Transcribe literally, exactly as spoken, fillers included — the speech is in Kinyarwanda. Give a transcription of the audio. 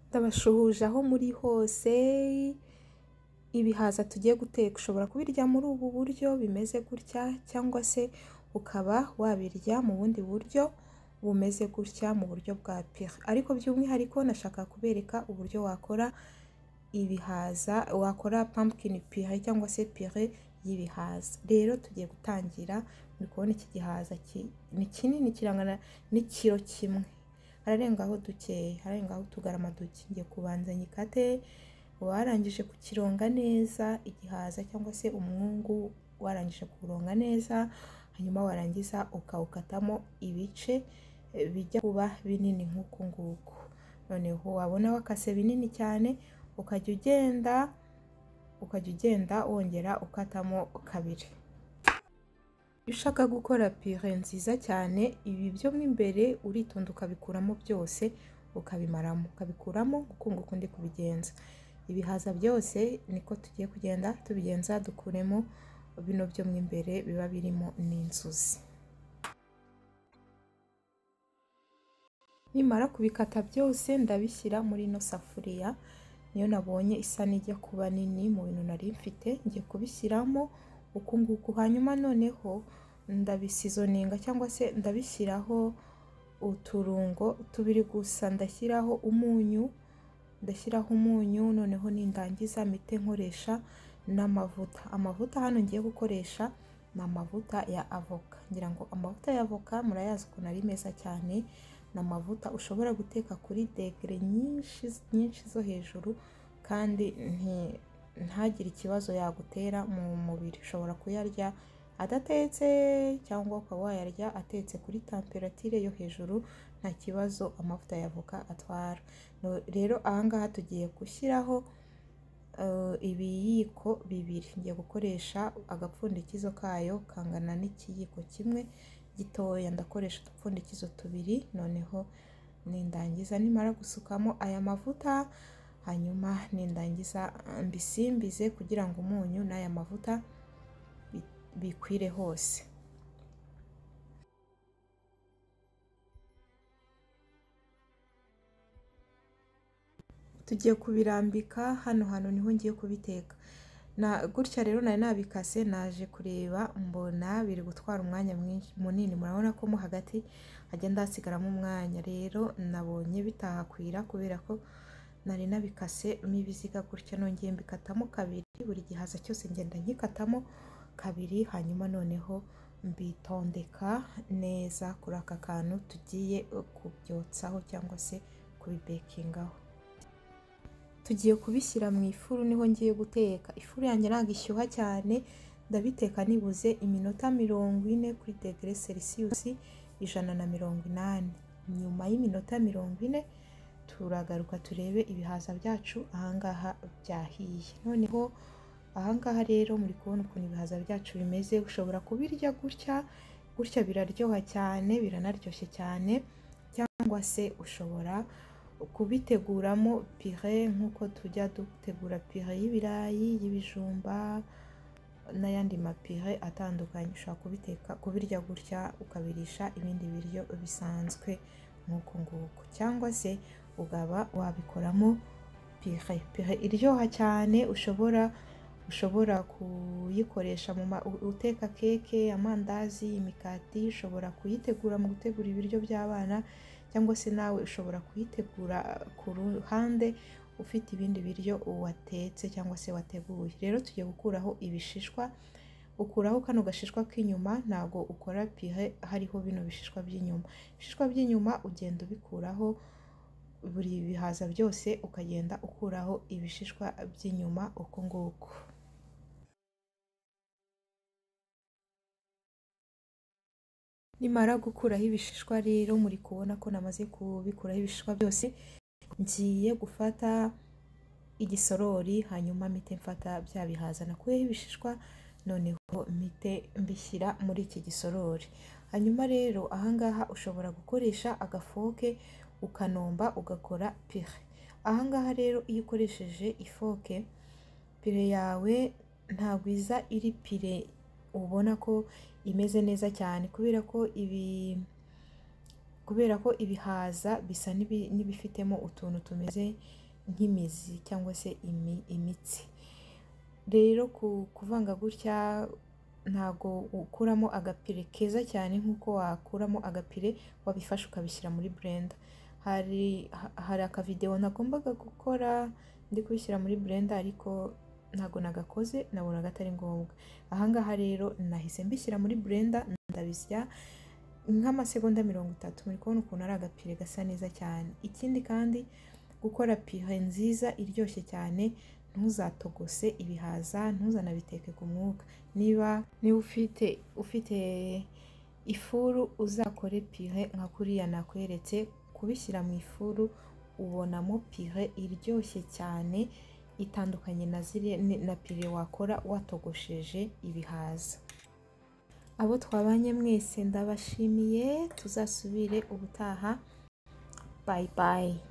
Ndabashuhuje aho muri hose. Ibihaza tugiye guteka ushobora kubirya muri ubu buryo bimeze gutya, cyangwa se ukaba wabirya mu bundi buryo bumeze gutya mu buryo bwa pire. Ariko by'umwihariko nashaka kubereka uburyo wakora ibihaza, wakora pumpkin pire cyangwa se pire y'ibihaza. Rero tugiye gutangira. Muri kubona iki gihaza ni kinini, kirangana n'ikiro kimwe, hararengaho dukeya, hararengaho utugarama duke. Ngiye kubanza nyikate, warangije kukironga neza igihaza cyangwa se umwungu, warangije kuronga neza, hanyuma warangiza ukawukatamo ibice bijya kuba binini nk'uku nguku. Noneho wabona wakase binini cyane, ukajya ugenda ukajya ugenda wongera ukatamo kabiri. Iyo ushaka gukora pire nziza cyane, ibi byo mo imbere uritonda ukabikuramo byose, ukabimaramo ukabikuramo uko nguko ndi kubigenza. Ibihaza byose niko tugiye kugenda tubigenza, dukuremo bino byo mo imbere biba birimo n'inzuzi. Nimara kubikata byose ndabishyira muri ino safuriya, niyo nabonye isa n'ijya kuba nini mu bintu nari mfite. Ngiye kubishyiramo uku nguku, hanyuma noneho ndabisizoninga cyangwa se ndabishyiraho uturungo tubiri gusa. Ndashyiraho umunyu, ndashyiraho umunyu noneho nindangiza mite nkoresha n'amavuta. Amavuta hano ngiye gukoresha ni amavuta ya avoka. Ngira ngo amavuta ya avoka murayazi ukuntu ari meza cyane. Ni amavuta ushobora guteka kuri degere nyinshi nyinshi zo hejuru, kandi ntagire ikibazo yagutera mu mubiri. Ushobora kuyarya adatetse cyangwa ukaba wayarya atetse kuri temperatire yo hejuru, nta kibazo amavuta ya avoka atwara. Rero ahangaha tugiye gushyiraho ibiyiko bibiri. Ngiye gukoresha agapfundikizo kayo kangana n'ikiyiko kimwe gitoya. Ndakoresha udupfundikizo tubiri. Noneho nindangiza nimara gusukamo aya mavuta, hanyuma nindangiza mbisimbize kugira ngo umunyu n'aya mavuta bikwire hose. Tugiye kubirambika hano hano, niho ngiye kubiteka. Na gutya rero nari nabikase, naje kureba mbona biri gutwara umwanya mwinshi munini. Murabona ko mo hagati hagenda hasigaramo umwanya. Rero nabonye bitahakwira kubera ko nari nabikase mo ibiziga gutya, nongeye mbikatamo kabiri. Buri gihaza cyose ngenda nkikatamo kabiri, hanyuma noneho mbitondeka neza kuri aka kantu tugiye kubyotsaho cyangwa se kubibekingaho. Tugiye kubishyira mu ifuru, niho ngiye guteka. Ifuru yanjye ntabwo ishyuha cyane, ndabiteka nibuze iminota mirongo ine kuri degere selisiyusi ijana na mirongo inani. Nyuma y'iminota mirongo ine turagaruka turebe ibihaza byacu ahangaha byahiye. Noneho ahangaha rero muri kubona ukuntu ibihaza byacu bimeze. Ushobora kubirya gutya gutya, biraryoha cyane, biranaryoshye cyane, cyangwa se ushobora kubiteguramo pire nk'uko tujya dutegura pire y'ibirayi, y'ibijumba n'ayandi mapire atandukanye. Ushobora kubiteka kubirya gutya ukabirisha ibindi biryo bisanzwe nk'uko nguko, cyangwa se ukaba wabikoramo pire pire iryoha cyane. Ushobora ushobora kuyikoresha mu uteka keke, amandazi, imikati. Ushobora kuyitegura mu gutegura ibiryo by'abana, cyangwa se nawe ushobora kuyitegura ku ruhande ufite ibindi biryo watetse cyangwa se wateguye. Rero tugiye gukuraho ibishishwa. Ukuraho kano gashishwa k'inyuma, ntago ukora pire hariho bino bishishwa by'inyuma. Ibishishwa by'inyuma ugenda ubikuraho, buri bihaza byose ukagenda ukuraho ibishishwa by'inyuma uko nguko. Nimara gukuraho ibishishwa rero, muri kubona ko namaze kubikuraho ibishishwa byose, ngiye gufata igisorori, hanyuma mite mfata bya bihaza nakuyeho ibishishwa, noneho mite mbishyira muri iki gisorori. Hanyuma rero ahangaha ushobora gukoresha agafoke ukanomba ugakora pire. Ahangaha rero iyo ukoresheje ifoke, pire yawe ntabwo iza iri pire ubona ko imeze neza cyane, kubera ko ibi kubera ko ibihaza bisa n'ibifitemo utuntu tumeze nk'imizi cyangwa se imitsi. Rero kuvanga gutya ntago ukuramo agapire keza cyane nk'uko wakuramo agapire wabifashe ukabishyira muri blender. Hari hari akavideo nagombaga gukora ndi kubishyira muri blender ariko ntago nagakoze, nabonaga atari ngombwa. Ahangaha rero nahise mbishyira muri blender ndabisya nk'amasegonda mirongo itatu. Muri kubona ukuntu ari agapire gasa neza cyane. Ikindi kandi gukora pire nziza iryoshye cyane, ntuzatogose ibihaza, ntuzanabiteke ku mwuka. Niba niba ufite ufite ifuru uzakore pire nka kuriya nakweretse. Kubishyira mu ifuru ubonamo pire iryoshye cyane itandukanye na ziri na pire wakora watogosheje ibihaza. Abo twabanye mwese ndabashimiye, tuzasubire ubutaha. Bye bye.